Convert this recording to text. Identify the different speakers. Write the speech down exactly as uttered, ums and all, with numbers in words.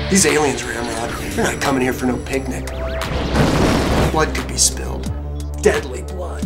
Speaker 1: These aliens, Ramrod, they're not coming here for no picnic. Blood could be spilled. Deadly blood.